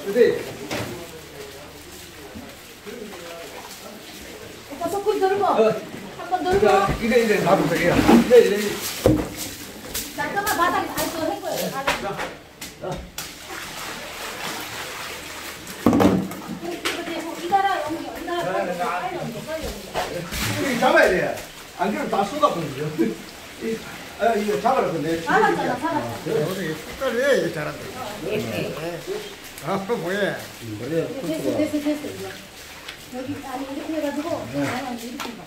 그래. 오빠 소금 들고 한번 들고. 이래 나도 되게요. 이래. 잠깐만 바닥에 아이고 할 거예요. 이따라 옮겨. 이따라 빨리 옮겨. 이거 잡아야 돼. 안 그러면 다 쏟아버려. 이거 잡아라 근데. 잡았잖아, 잡았잖아. 어떻게 숟갈이 이게 잘한다. 아 뭐야? 됐어. 이거. 여기 아니 이렇게 해가지고 이렇게 봐.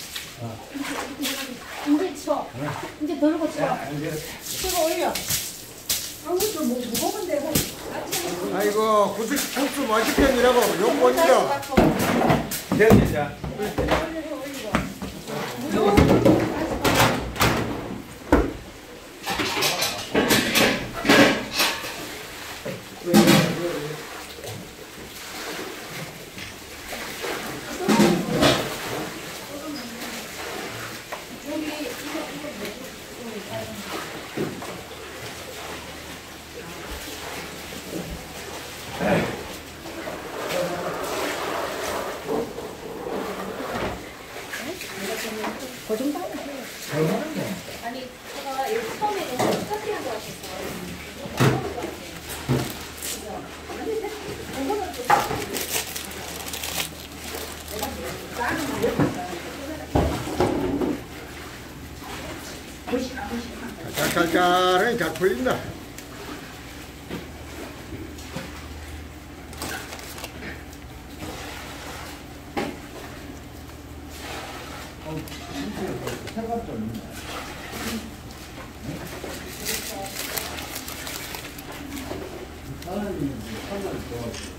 이제 쳐. 이제 들고 쳐. 치고 올려. 아무것도 뭐 무거우면 되고. 아이고 국수 맛있겠니라고 욕먹이죠. 됐어. 그 정도 하면 돼요. 아니, 제가 여기 처음에는 커피한 거 같았어. calcarem, calculina. 사람이 상관이 좋아.